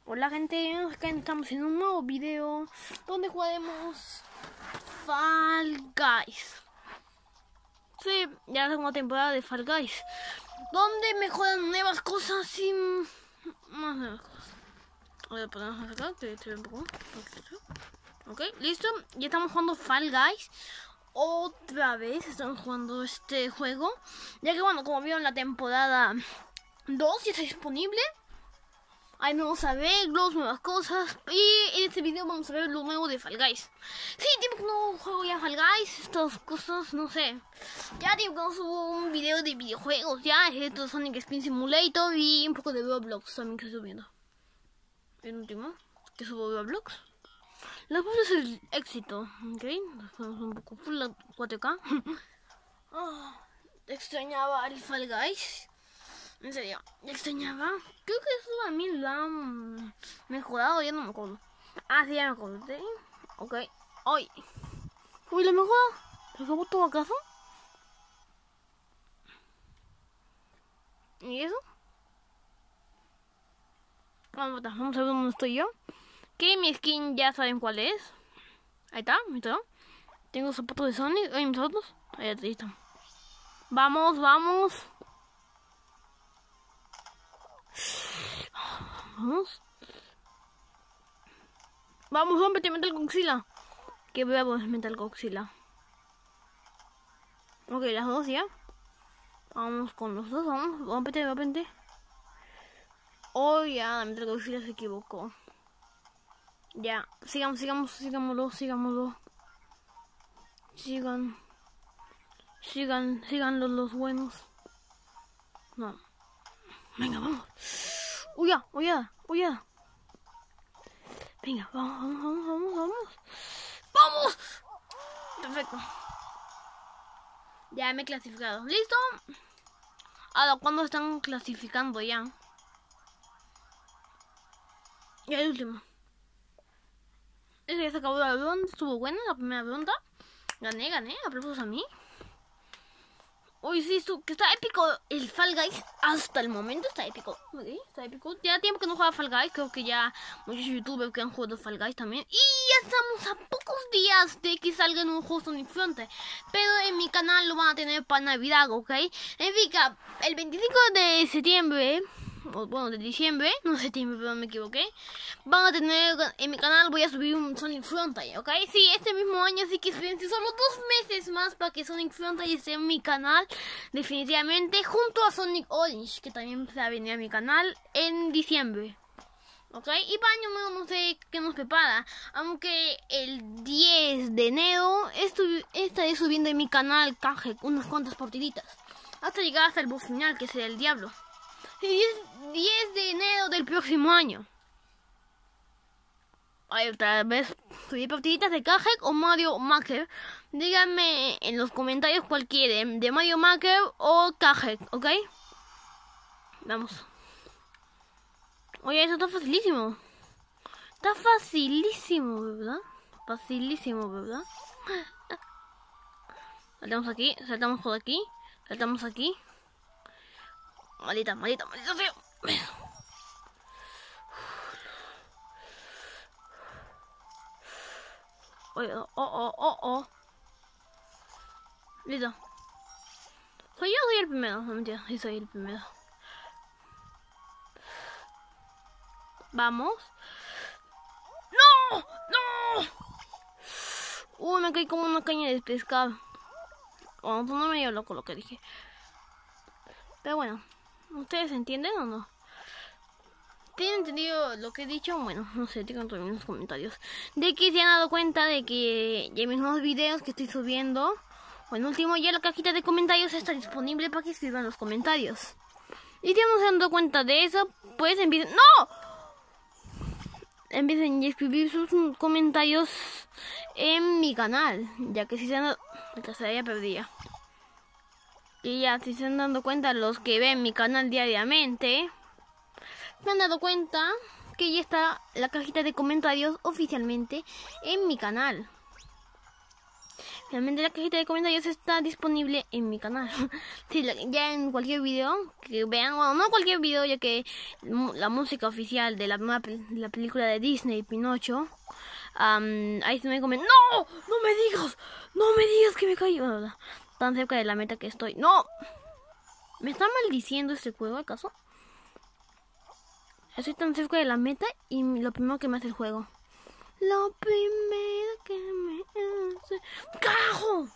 Hola gente, acá estamos en un nuevo video donde jugaremos Fall Guys. Sí, ya la segunda temporada de Fall Guys, donde mejoran nuevas cosas y más nuevas cosas. Voy a ponernos acá, que te veo un poco. Ok, listo, ya estamos jugando Fall Guys. Otra vez estamos jugando este juego, ya que bueno, como vieron, la temporada 2 ya está disponible. Hay nuevos arreglos, nuevas cosas. Y en este video vamos a ver lo nuevo de Fall Guys. Sí, tiempo que no juego ya Fall Guys. Estas cosas, no sé. Ya tiempo que no subo un video de videojuegos. Ya, esto es Sonic Spin Simulator y un poco de Roblox también que estoy subiendo. El último que subo Roblox. La cosa es el éxito. Ok, estamos un poco full 4K. Extrañaba el Fall Guys. En serio, ya extrañaba. Creo que eso a mí lo han mejorado, ya no me acuerdo. Ah, sí, ya me acordé. Ok. ¡Ay! Uy, ¿lo mejor? ¿Lo acabó todo acaso? ¿Y eso? Vamos a ver dónde estoy yo. Que mi skin ya saben cuál es. Ahí está, ahí está. Tengo zapatos de Sonic. Ay, mis zapatos. Ahí está. Vamos, vamos. Vamos. Vamos, rómpete Metal Godzilla. Que bravo es Metal Godzilla. Ok, las dos ya. Vamos con los dos, vamos. Rómpete de repente. Oh, ya, Metal Godzilla se equivocó. Ya, sigámoslo. Sigan los buenos. No. Venga, vamos. Uya. Venga, vamos. ¡Vamos! Perfecto. Ya me he clasificado. ¿Listo? Ahora, ¿cuándo están clasificando ya? Y el último. Ese ya se acabó la ronda. Estuvo buena la primera ronda. Gané. Aplausos a mí. Uy, sí, que está épico el Fall Guys. Hasta el momento está épico. Okay, está épico. Ya tiempo que no juega Fall Guys. Creo que ya muchos youtubers que han jugado Fall Guys también. Y ya estamos a pocos días de que salga un juego Sonic Frontier. Pero en mi canal lo van a tener para Navidad, ¿ok? En fin, el 25 de septiembre... Bueno, de diciembre, no septiembre, pero me equivoqué. Van a tener en mi canal, voy a subir un Sonic Frontier, ¿ok? Sí, este mismo año, sí que espérense solo 2 meses más para que Sonic Frontier esté en mi canal. Definitivamente, junto a Sonic Orange, que también se va a venir a mi canal en diciembre. ¿Ok? Y para año nuevo no sé qué nos prepara. Aunque el 10 de enero estaré subiendo en mi canal Cage unas cuantas partiditas. Hasta llegar hasta el boss final, que será el Diablo. 10 de enero del próximo año. Ay, otra vez subir partiditas de Cajek o Mario Maker. Díganme en los comentarios cuál quieren, de Mario Maker o Cajek, ¿ok? Vamos. Oye, eso está facilísimo. Está facilísimo, ¿verdad? Saltamos aquí, saltamos por aquí, saltamos aquí. Maldita feo. Oh. Listo. Soy el primero. No mentira, sí soy el primero. Vamos. ¡No! Uy, me caí como una caña de pescado. Bueno, no me dio loco lo que dije. Pero bueno, ¿ustedes entienden o no? ¿Tienen entendido lo que he dicho? Bueno, no sé, tengan también en los comentarios. De que se han dado cuenta de que ya mis nuevos videos que estoy subiendo. Bueno, último, ya la cajita de comentarios está disponible para que escriban los comentarios. Y si no se han dado cuenta de eso, pues empiecen... ¡No! Empiecen a escribir sus comentarios en mi canal. Ya que si se han dado... Esta ya perdía. Y ya, si se han dado cuenta los que ven mi canal diariamente, me han dado cuenta que ya está la cajita de comentarios oficialmente en mi canal. Finalmente la cajita de comentarios está disponible en mi canal. Sí, ya en cualquier video que vean, bueno, no cualquier video, ya que la música oficial de la película de Disney, Pinocho, ahí se me comentan, ¡no! ¡No me digas! ¡No me digas que me caí! Bueno, tan cerca de la meta que estoy. ¡No! ¿Me está maldiciendo este juego, acaso? Estoy tan cerca de la meta y lo primero que me hace el juego. Lo primero que me hace... ¡Carajo!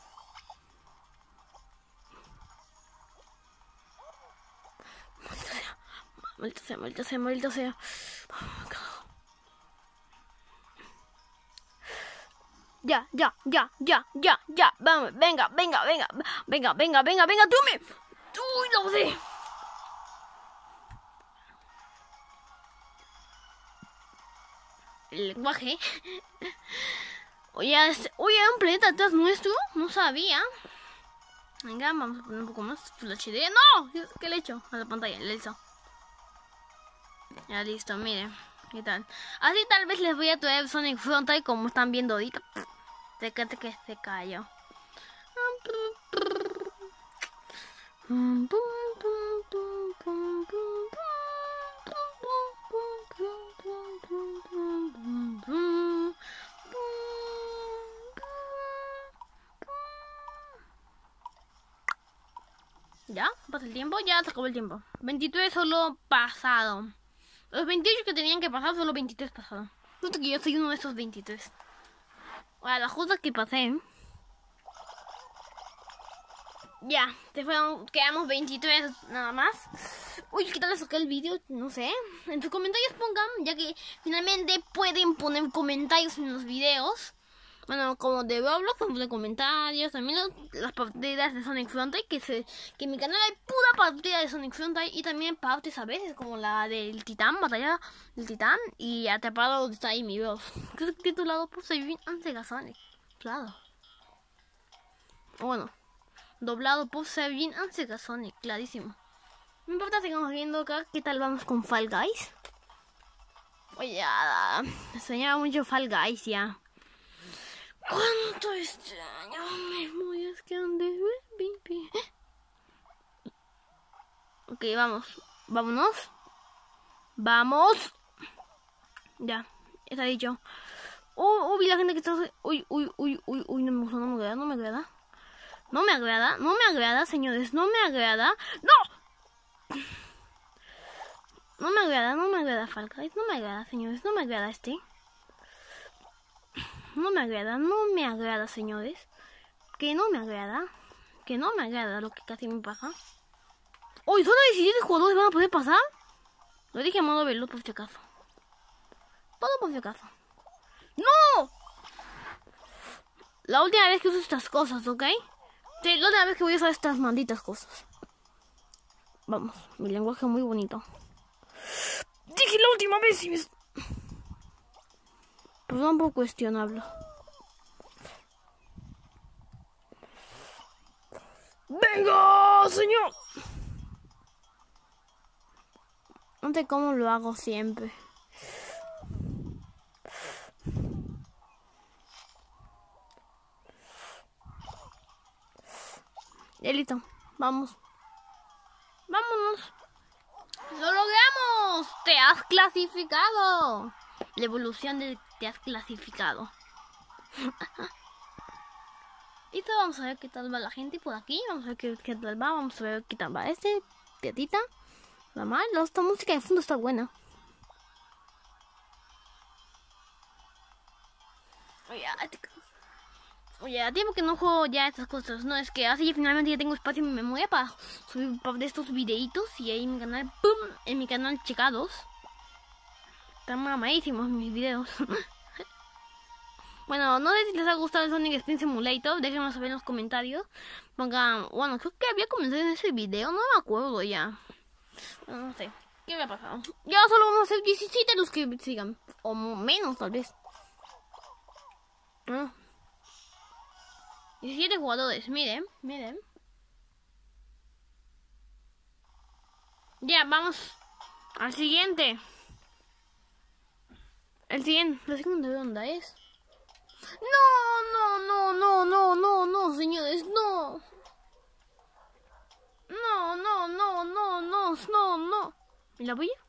Maldita sea. Carajo. Ya. Vamos, venga, tú. Uy, lo sé. El lenguaje. Oye, un planeta atrás nuestro. No sabía. Venga, vamos a poner un poco más Full HD. ¡No! ¿Qué le he hecho a la pantalla? Le he hecho. Ya listo, miren. ¿Qué tal? Así tal vez les voy a traer Sonic Frontier como están viendo ahorita. Fíjate que se cayó. ¿Ya? ¿Pasa el tiempo? Ya se acabó el tiempo. 23 solo pasado. Los 28 que tenían que pasar, solo 23 pasaron. Noto que yo soy uno de esos 23. Bueno, las cosas que pasé. Ya, quedamos 23 nada más. Uy, ¿qué tal les toqué el vídeo? No sé. En sus comentarios pongan, ya que finalmente pueden poner comentarios en los videos. Bueno, como de Roblox, de comentarios. También las partidas de Sonic Frontier, que en mi canal hay pura partida de Sonic Frontier. Y también partes a veces, como la del Titán, batalla del Titán. Y atrapado donde está ahí mi voz. Que es titulado por Sega Sonic. Claro. Bueno, doblado por Sega Sonic, clarísimo. No importa, sigamos viendo acá. ¿Qué tal vamos con Fall Guys? Oye, me extrañaba mucho Fall Guys ya. ¿Cuánto extraño memorias que han de vivir? Ok, vámonos. Ya, está dicho. Vi la gente que está... Uy, no me agrada, señores, no me agrada. ¡No! No me agrada Fall Guys, no me agrada, señores, no me agrada este. No me agrada, señores. Que no me agrada lo que casi me pasa. Uy, ¿solo 17 jugadores van a poder pasar? Lo dije a modo veloz por si acaso. Todo por si acaso. ¡No! La última vez que uso estas cosas, ¿ok? Sí, la última vez que voy a usar estas malditas cosas. Vamos, mi lenguaje muy bonito. Dije la última vez y me... Perdón por cuestionarlo. ¡Venga, señor! No sé cómo lo hago siempre. Ya listo, vámonos. ¡Lo logramos! ¡Te has clasificado! La evolución de te has clasificado. Y vamos a ver qué tal va la gente por aquí. Vamos a ver qué tal va. Vamos a ver qué tal va Tetita. Normal, esta música de fondo está buena. Oye, a tiempo que no juego ya estas cosas. No, es que así finalmente ya tengo espacio en mi memoria para subir de estos videitos. Y ahí en mi canal, ¡pum! En mi canal checados. Están mamadísimos mis videos. Bueno, no sé si les ha gustado el Sonic Spin Simulator. Déjenme saber en los comentarios. Pongan, bueno, creo que había comenzado en ese video. No me acuerdo ya. Bueno, no sé. ¿Qué me ha pasado? Ya solo vamos a hacer 17 los que sigan. O menos, tal vez. 17 jugadores. Miren. Ya, vamos al siguiente. La segunda ronda es... No, señores, no. No. ¿Y la bulla?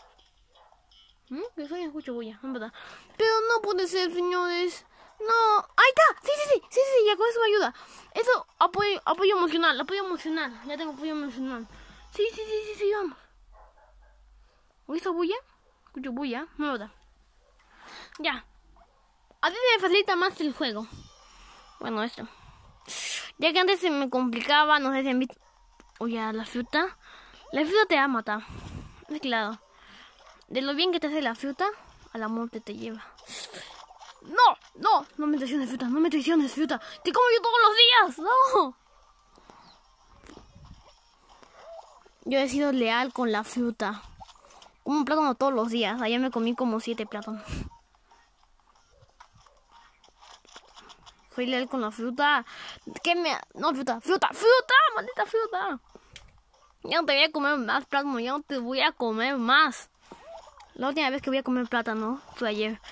Que soy escucho bulla, en verdad. Pero no puede ser, señores. No. ¡Ahí está! Sí, ya con eso me ayuda. Eso, apoyo emocional. Ya tengo apoyo emocional. Sí, vamos. ¿Oí esa bulla? Escucho bulla, no verdad. Ya. A ti me facilita más el juego. Bueno, esto. Ya que antes se me complicaba, no sé si han visto. Oye, la fruta. La fruta te va a matar. Es claro. De lo bien que te hace la fruta, a la muerte te lleva. No me traiciones, fruta. Te como yo todos los días. No. Yo he sido leal con la fruta. Como un plátano todos los días. Ayer me comí como 7 plátanos. Soy leal con la fruta. No, fruta. Maldita fruta. Ya no te voy a comer más plátano. Ya no te voy a comer más. La última vez que voy a comer plátano fue ayer.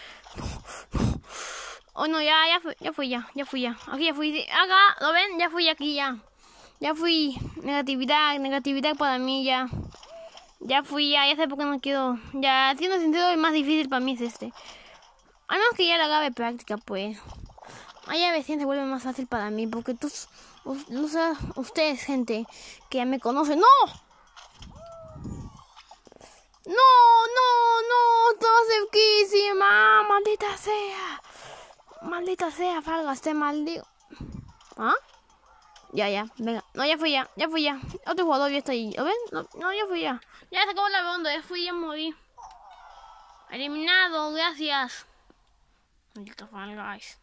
Oh, no, ya fui. Aquí ya fui. Acá, ¿lo ven? Ya fui aquí, ya. Ya fui. Negatividad para mí, ya. Ya fui, ya sé por qué no quiero. Ya, siendo sincero, el más difícil para mí es este. A menos que ya la haga de práctica, pues. Allá recién se vuelve más fácil para mí, porque ustedes, gente, que ya me conocen. ¡No! Estaba cerquísima. Maldita sea, Falgas, te maldigo. ¿Ah? Ya, venga. No, ya fui ya. Otro jugador ya está ahí. ¿Lo ven? No, ya fui ya. Ya se acabó la ronda, ya morí. Eliminado, gracias. Maldito Fall Guys.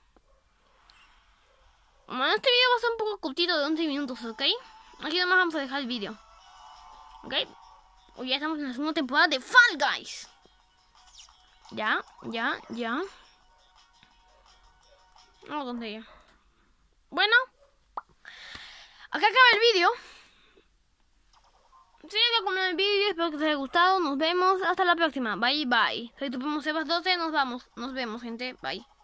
Bueno, este video va a ser un poco cortito de 11 minutos, ¿ok? Aquí nomás vamos a dejar el video. ¿Ok? Hoy ya estamos en la segunda temporada de Fall Guys. Ya. No, tontería. Bueno. Acá acaba el vídeo. Sí, ya acabó el vídeo. Espero que te haya gustado. Nos vemos. Hasta la próxima. Bye. Soy tu primo Sebas12. Nos vemos, gente. Bye.